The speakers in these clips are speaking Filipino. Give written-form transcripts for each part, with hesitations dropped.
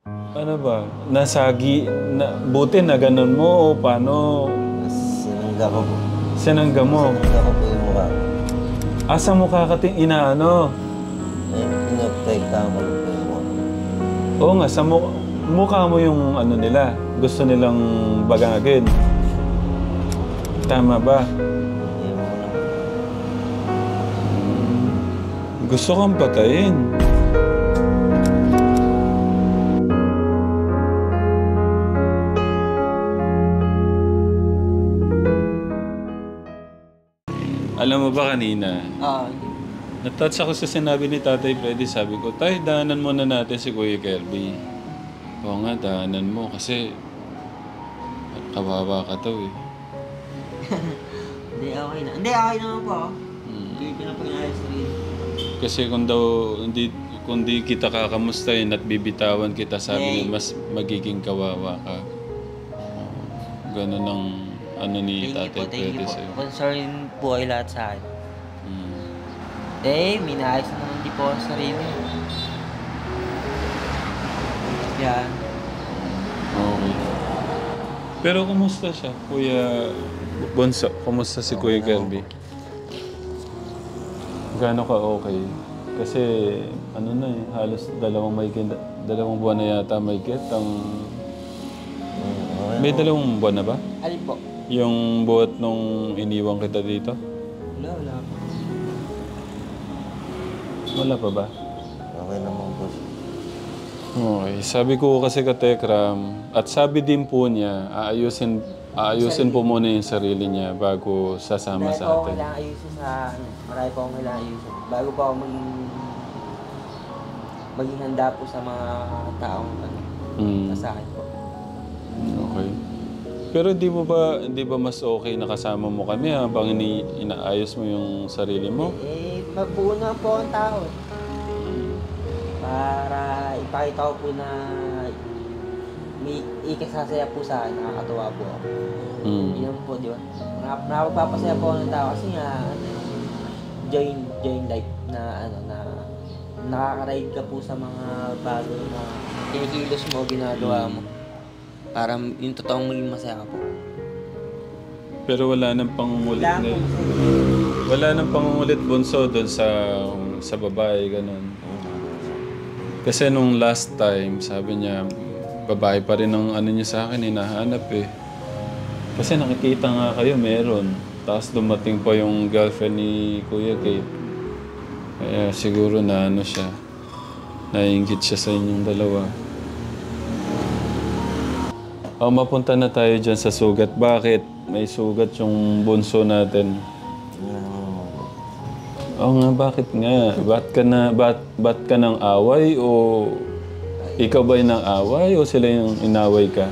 Ano ba? Nasagi, buti na ganun mo o paano? Sinangga ko po. Sinangga mo? Sinangga ko po yung mukha. Asa mukha ka inaano? Pinapektahan ko po yung mukha. Oo nga, sa mukha mo yung ano nila. Gusto nilang bagagin. Tama ba? Hindi mo na. Gusto kang patayin. Alam mo ba kanina, natouch ako sa sinabi ni Tatay Freddy. Sabi ko, Tay, daanan muna natin si Kuya Kirby. Oo nga, daanan mo kasi kawawa ka to eh. Hindi, okay na. Hindi, okay naman po. Hindi pinapagayos sa rin. Kasi kung di kita kakamustahin at bibitawan kita, sabi niya, mas magiging kawawa ka. Ganun ang ano ni Tatay Freddy sa'yo. Concern po ay lahat sa akin. Minaayos na naman di po ang sarili. Yan. Okay. Pero kumusta siya, Kuya Bonso? Kumusta si Kuya Kirby? Gaano ka okay? Kasi ano na eh, halos dalawang buwan na yata may ang... May dalawang buwan na ba? Alin po? Yung buhat nung iniwan kita dito? Wala po. Wala pa ba? Okay naman po siya. Okay. Sabi ko kasi ka Tekram, at sabi din po niya, aayusin po muna yung sarili niya bago sasama Marami sa po akong atin. kailangan ayusin marami po akong kailangan ayusin. Bago po ako maging handa po sa mga taong sa akin po. Okay. Pero di ba mas okay na kasama mo kami habang inaayos mo yung sarili mo? Magbuo na po ang tao. Para ipakita ko po na may ikasasaya po sa akin, nakakatuwa po ako. Yun po, di ba? Nakapagpapasaya po ako ng tao kasi nga, join life na nakaka-ride ka po sa mga bago na kinikilos mo, ginagawa mo. Para yung totoong maging masaya ka po. Pero wala nang pangungulit na wala nang pangungulit Bunso doon sa babae, ganun. Kasi nung last time, sabi niya, babae pa rin ang ano niya sa akin, hinahanap eh. Kasi nakikita nga kayo, meron. Tapos dumating pa yung girlfriend ni Kuya Kate. Kaya siguro na ano siya, naiinggit siya sa inyong dalawa. Mapunta na tayo dyan sa sugat. Bakit? May sugat yung bunso natin. Oo nga, bakit nga? Ba't ka ng away o ikaw ba'y ng away o sila yung inaway ka?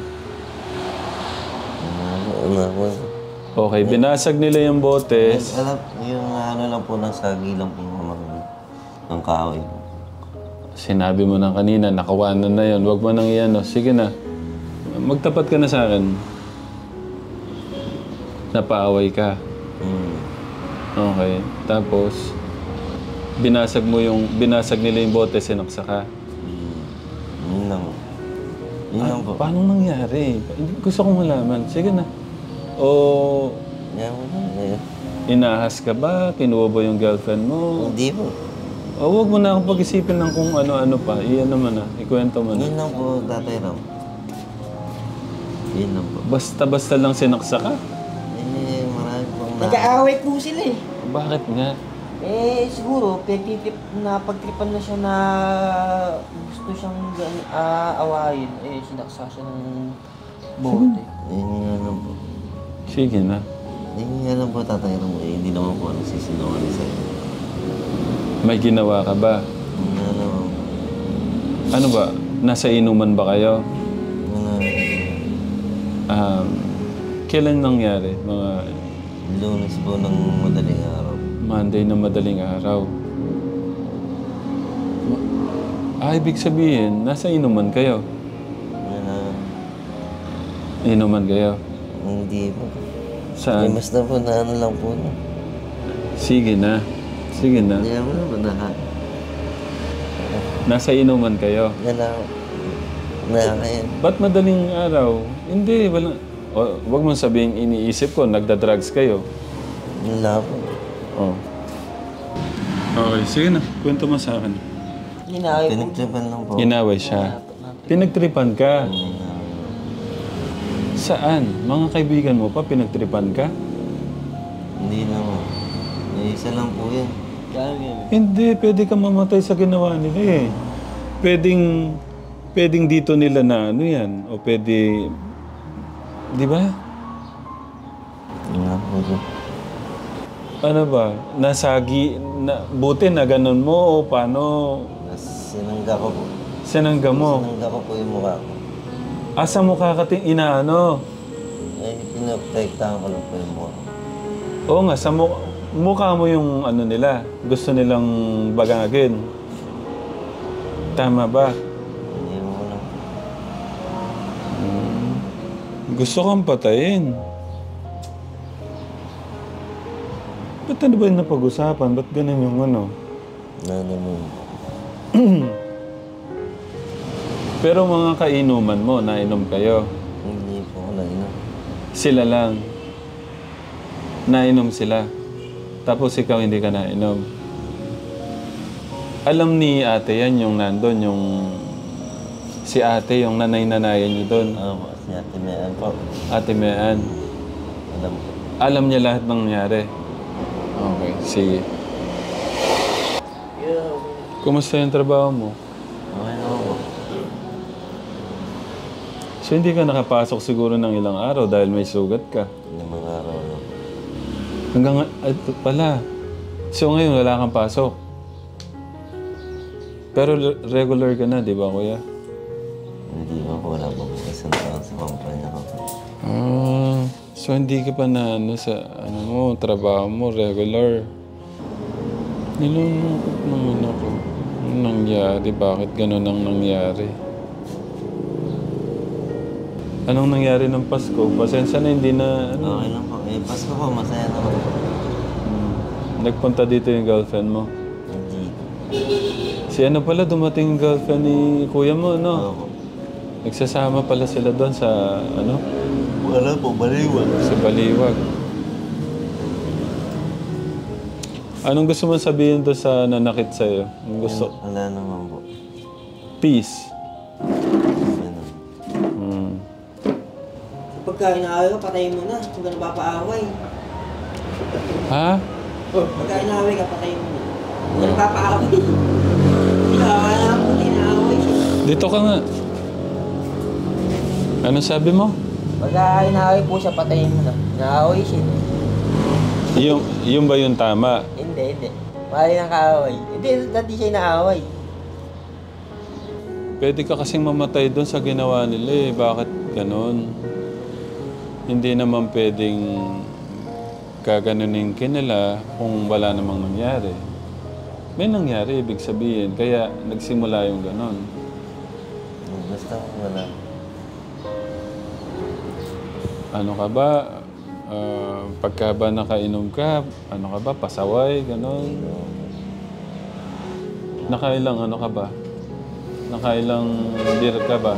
Okay, binasag nila yung bote. Alam, yung ano lang po, nasagi lang po ng kahoy. Sinabi mo na kanina, nakawanan na yun. Huwag mo nang iyan. Sige na. Magtapat ka na sa akin. Napaaway ka. Okay. Tapos, binasag nila yung bote, sinaksa ka. Yun lang. Yun lang po. Paano nangyari? Gusto kong malaman. Sige na. O, inahas ka ba? Kinuha ba yung girlfriend mo? Hindi po. O, huwag mo na akong pag-isipin ng kung ano-ano pa. Iyan naman na. Ikwento mo na. Yun lang po, Tatay Ram. Yun lang po. Basta-basta lang sinaksa ka? Marami pong Nag-aaway po sila eh. Bakit nga? Siguro, pagtripan na siya na gusto siyang awayin. Sinaksa siya ng bote. Yun nga lang po. Sige na. Yun nga lang po, Tatay Ram. Hindi naman po nagsisinungaling sa'yo. May ginawa ka ba? Yun nga lang po. Ano ba? Nasa inuman ba kayo? Kailan nangyari? Mga Lunes po ng madaling araw. Monday na madaling araw. Ibig sabihin, nasa inuman kayo? Inuman kayo? Hindi po. Saan? Basta po na ano lang po. Sige na. Sige na. Hindi naman po Nasa inuman kayo? Yan lang. Ba't madaling araw? Hindi, wala. Wag mong sabihin, iniisip ko, nagda-drugs kayo. Wala po. Oh. Okay, sige na. Kwento mo sa akin. Hinaway po. Pinagtripan lang po. Inaway siya. Pinagtripan ka. Saan? Mga kaibigan mo pa, pinagtripan ka? Hindi naman. Isa lang po yan. Hindi, pwede ka mamatay sa ginawa nila eh. Pwedeng dito nila na ano yan. O pwede, di ba? Nga po po. Ano ba? Buti na ganun mo o paano? Sinangga ko po. Sinangga mo? Sinangga ko po yung mukha ko. Asa mukha ka inaano? Pinoprotektahan ko lang po yung mukha ko. Oo nga, sa mukha mo yung ano nila. Gusto nilang bagagin. Tama ba? Hindi mo lang. Gusto kang patayin. Ba't ano ba yung napag-usapan? Ba't ganun yung ano? Nananon. Pero mga kainuman mo, nainom kayo. Hindi po ako nainom. Sila lang. Nainom sila. Tapos ikaw hindi ka nainom. Alam ni ate yan yung nandun, yung... Si ate, yung nanay-nanayan niyo doon. Po, si Ate Mean po. Ate Mean. Alam po. Alam niya lahat ng nangyari. Okay, sige. Kumusta yung trabaho mo? Okay naman po. So hindi ka nakapasok siguro ng ilang araw dahil may sugat ka. Limang araw na po. Hanggang ito pala. So ngayon wala kang pasok. Pero regular ka na, di ba kuya? Hindi pa po. Wala pa po isang taon sa kumpanya ko. So hindi ka pa na ano sa ano mo, trabaho mo, regular. Nilulungkot naman ako. Ano nangyari? Bakit ganun ang nangyari? Anong nangyari ng Pasko? Pasensya na hindi na... Ano? Okay lang po. Pasko po. Masaya naman po. Nagpunta dito yung girlfriend mo. Hindi. Si ano pala, dumating yung girlfriend ni kuya mo, no? Opo. Nagsasama pala sila doon sa, ano? Wala po. Baliwan. Sa Baliwag. Anong gusto mo sabihin doon sa nanakit sa'yo? Anong gusto? Wala naman po. Peace. Ganun. Pagka inaaway ka, patayin mo na. Kung gano'n papaaway. Ha? Pagka inaaway ka, patayin mo na. Kung gano'n papaaway. Inaaway na po, inaaway siya. Dito ka nga. Ano sabi mo? Pagka inaaway po siya, patayin mo na. Inaaway siya. Yung ba yung tama? Hindi. Mali ng kaaway. Hindi, dati siya inaaway. Pwede ka kasing mamatay doon sa ginawa nila eh. Bakit ganon? Hindi naman pwedeng gaganunin ka nila kung wala namang nangyari. May nangyari, ibig sabihin. Kaya nagsimula yung ganon. Basta wala. Ano ka ba? Pagka ba nakainom ka, ano ka ba? Pasaway, ganon? Nakailang ano ka ba? Nakailang beer ka ba?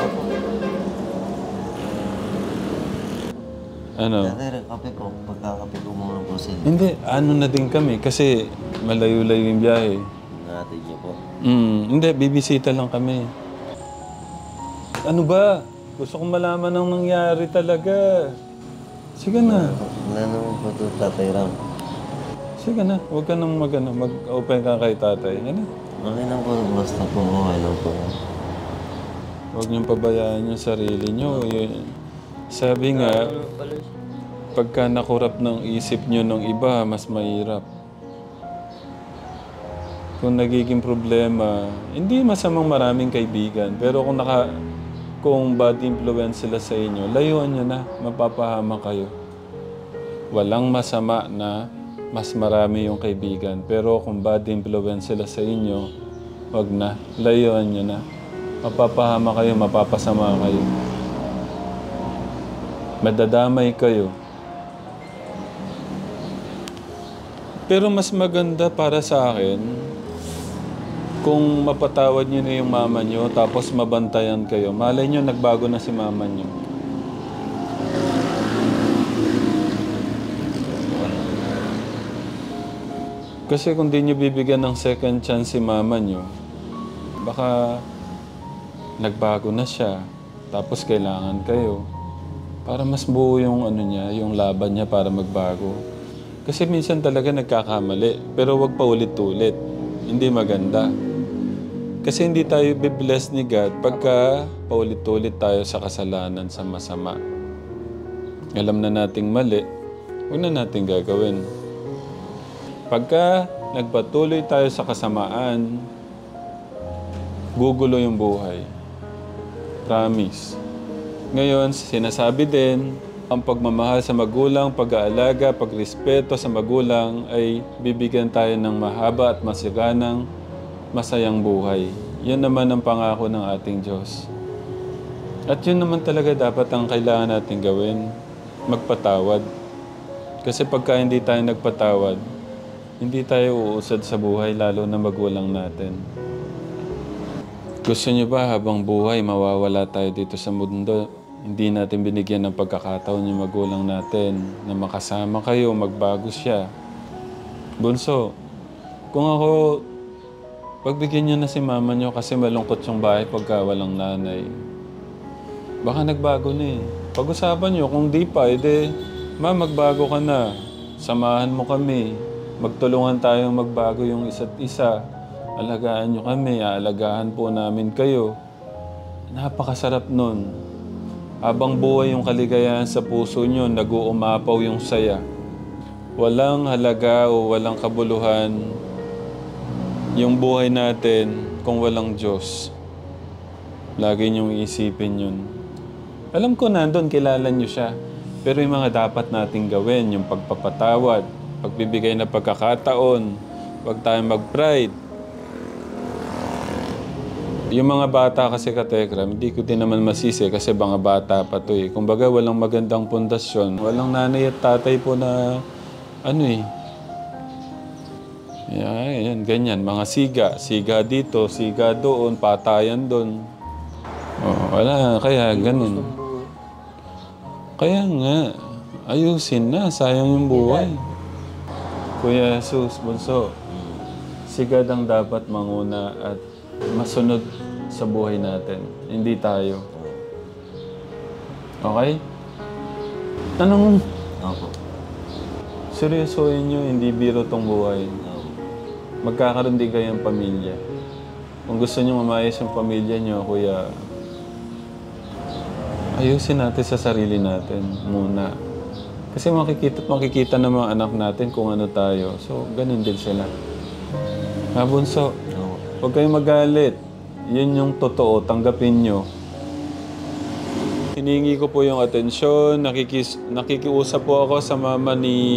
Ano? Dati kape po. Pagkakape ko muna po sila. Hindi, ano na din kami kasi malayo-layo yung biyahe. Natin niyo po. Hindi, bibisita lang kami. Ano ba? Gusto kong malaman ang nangyari talaga. Sige na. Wala naman po ito, Tatay Ram. Sige na. Huwag ka nang mag-open ka kay tatay. Ano? Okay lang po. Basta po okay lang po. Huwag niyong pabayaan yung sarili niyo. Sabi nga, pagka nakurap ng isip niyo ng iba, mas mahirap. Kung nagiging problema, hindi masamang maraming kaibigan. Pero kung bad influence sila sa inyo, layuan nyo na, mapapahama kayo. Walang masama na mas marami yung kaibigan. Pero kung bad influence sila sa inyo, wag na, layuan nyo na. Mapapahama kayo, mapapasama kayo. Madadamay kayo. Pero mas maganda para sa akin, Kung mapatawad niyo na yung mama niyo, tapos mabantayan kayo, malay niyo nagbago na si mama niyo. Kasi kung di niyo bibigyan ng second chance si mama niyo, baka nagbago na siya, tapos kailangan kayo. Para mas buo yung ano niya, yung laban niya para magbago. Kasi minsan talaga nagkakamali, pero wag pa ulit-ulit. Hindi maganda. Kasi hindi tayo be-bless ni God pagka paulit-ulit tayo sa kasalanan, sa masama. Alam na nating mali, huwag na nating gagawin. Pagka nagpatuloy tayo sa kasamaan, gugulo yung buhay. Promise. Ngayon, sinasabi din, ang pagmamahal sa magulang, pag-aalaga, pagrespeto sa magulang ay bibigyan tayo ng mahaba at masiganang masayang buhay. Yan naman ang pangako ng ating Diyos. At yun naman talaga dapat ang kailangan natin gawin, magpatawad. Kasi pagka hindi tayo nagpatawad, hindi tayo uusad sa buhay, lalo na magulang natin. Gusto niyo ba habang buhay mawawala tayo dito sa mundo? Hindi natin binigyan ng pagkakataon yung magulang natin na makasama kayo, magbago siya. Bunso, kung ako, pagbigyan niyo na si mama niyo kasi malungkot yung bahay pagka walang nanay. Baka nagbago na eh. Pag-usapan niyo, kung di pa, edi, ma, magbago ka na. Samahan mo kami. Magtulungan tayong magbago yung isa't isa. Alagaan niyo kami, aalagaan po namin kayo. Napakasarap nun. Habang buhay yung kaligayahan sa puso niyo, nag-uumapaw yung saya. Walang halaga o walang kabuluhan yung buhay natin kung walang Diyos. Lagi niyong iisipin yun. Alam ko nandun, kilala niyo siya. Pero yung mga dapat nating gawin, yung pagpapatawad, pagbibigay na pagkakataon, huwag tayong mag-pride. Yung mga bata kasi katekram, hindi ko din naman masisi kasi mga bata pa to eh. Kumbaga walang magandang pundasyon, walang nanay at tatay po na ano eh. Yan, ganyan. Mga siga dito, siga doon, patayan doon. Oh, wala, kaya ganun. Kaya nga, ayusin na, sayang yung buhay. Kuya Jesus, bunso, sigad ang dapat manguna at masunod sa buhay natin. Hindi tayo. Okay? Tanong, Opo. seryosohin nyo, hindi biro tong buhay. Magkakaroon din kayong pamilya. Kung gusto nyo mamayos yung pamilya nyo, kuya, ayusin natin sa sarili natin muna. Kasi makikita ng mga anak natin kung ano tayo. So, ganun din sila. Bunso, huwag kayong magalit. Yun yung totoo. Tanggapin nyo. Hiningi ko po yung atensyon. Nakikiusap po ako sa mama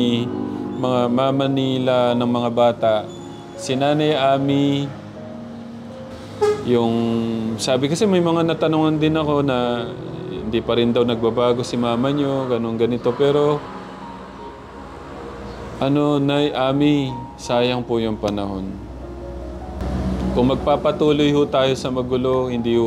nila ng mga bata. Si Nanay Ami, yung sabi kasi may mga natanungan din ako na hindi pa rin daw nagbabago si mama nyo, ganun ganito. Pero, Nay Ami, sayang po yung panahon. Kung magpapatuloy ho tayo sa magulo, hindi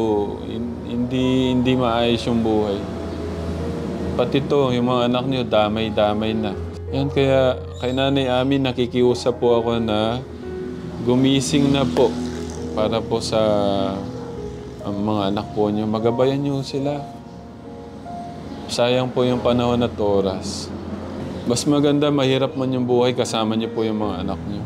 maayos yung buhay. Pati to, yung mga anak niyo, damay-damay na. Yan, kaya kay Nanay Ami, nakikiusap po ako na gumising na po para po sa mga anak po niyo. Magabayan niyo sila. Sayang po yung panahon at oras. Mas maganda, mahirap man yung buhay, kasama niyo po yung mga anak niyo.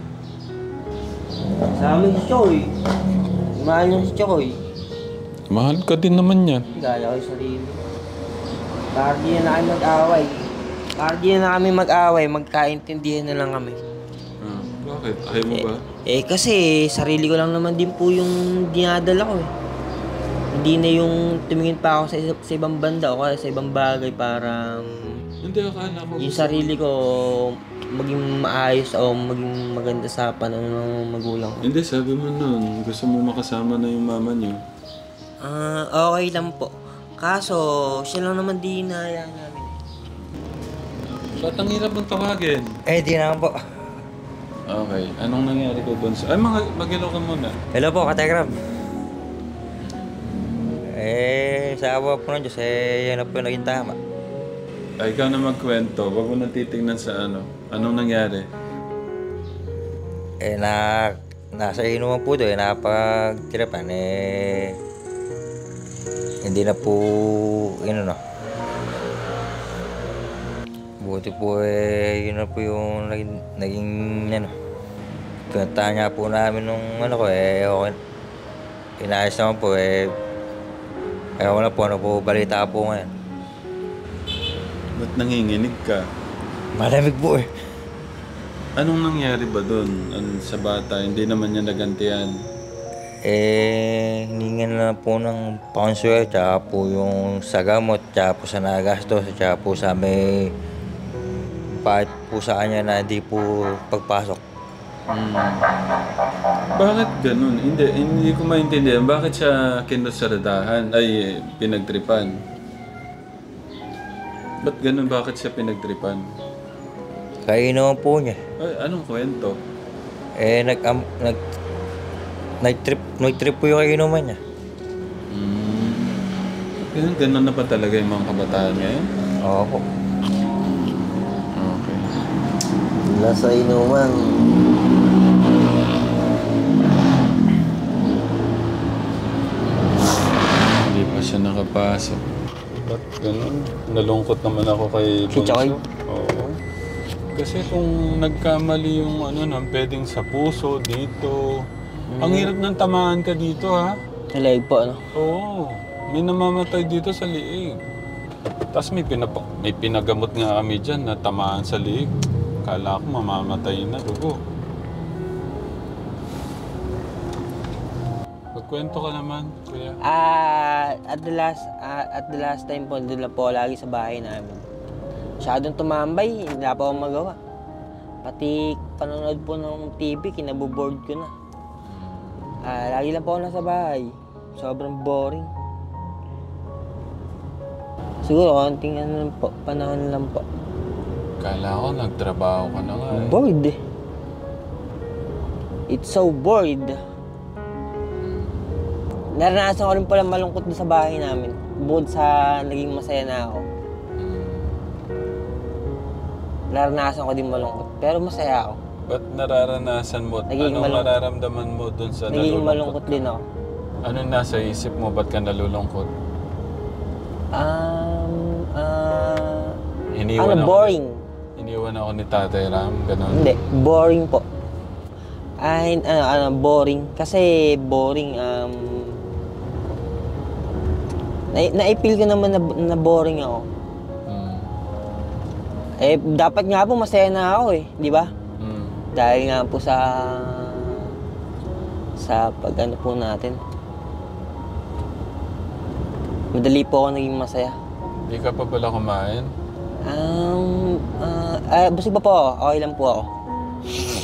Sa amin si Choy. Mahal niyo si Choy. Mahal ka din naman yan. Gala ko yung sarili. Para di na kami mag-away. Para di na kami mag-away, magkaintindihan na lang kami. Bakit? Ayaw mo ba? Kasi sarili ko lang naman din po yung dinadala ko eh. Hindi na yung tumingin pa ako sa ibang banda o kaya sa ibang bagay para Hindi, akala ko. yung sarili ko maging maayos o maging maganda sa panahon ng magulang ko. Hindi, sabi mo nun, gusto mo makasama na yung mama niyo. Okay lang po. Kaso, siya lang naman di inaya namin. Ba't ang hirap mong tawagin? Di naman po. Okay. Anong nangyari kay Bunso? Ay, mag-ilaw ka muna. Hello po, Katekram. Sa awa po ng Diyos, yan na po yung naging tama. Ay, ikaw na magkwento. Huwag mo na titignan sa ano. Anong nangyari? Nasa inuman po doon, napagtirapan, hindi na po, buti po yun na po yung naging pinuntahan niya po namin nung okay, inayos naman po ayaw na po, balita po ngayon. Ba't nanginginig ka? Malamig po Anong nangyari ba doon sa bata? Hindi naman niya nagantihan. Hiningan na po ng paunsuel, tsaka po yung sa gamot, tsaka po sa nagastos, tsaka po sa may pahit po sa kanya na hindi po pagpasok. Bakit ganun? Hindi ko maintindihan. Bakit siya kinusaradahan? Ay, pinagtripan? Ba't ganun? Bakit siya pinagtripan? Kainuman po niya. Ay, anong kwento? Nag-trip po yung kainuman niya. Ganun na pa talaga yung mga kabataan ngayon? Oo po. Okay. Nasa inuman. Hindi pa siya nakapasok. Ba't ganun? Nalungkot naman ako kay Si Choy? Oo. Kasi kung nagkamali yung pwedeng sa puso, dito. Ang hirap ng tamaan ka dito, ha? Nalayag po, ano? Oo. May namamatay dito sa liig. Tapos may pinagamot nga kami dyan na tamaan sa liig. Kala ko mamamatay na, dugo. Magkwento ka naman, kuya. At the last time po, doon lang po lagi sa bahay namin. Masyadong tumambay, hindi na po ako magawa. Pati panonood po ng TV, kinaboboard ko na. Lagi lang po ako nasa bahay. Sobrang boring. Siguro, konting panahon lang po. Kala ko nagtrabaho ka na nga. Bored eh. It's so bored. Naranasan ko rin pala malungkot doon sa bahay namin. Bukod sa naging masaya na ako. Naranasan ko din malungkot. Pero masaya ako. Ba't nararanasan mo? Anong nararamdaman mo dun sa Naging nalulungkot malungkot din ako. Anong nasa isip mo? Ba't ka nalulungkot? Boring. Iniwan ako ni Tatay Ram, gano'n? Hindi, boring po. Boring. Kasi boring, naipil ko naman na boring ako. Dapat nga po masaya na ako di ba? Dahil nga po sa pag-ano po natin. Madali po ako naging masaya. Hindi ka pa pala kumain? Busog pa po ako. Okay lang po ako.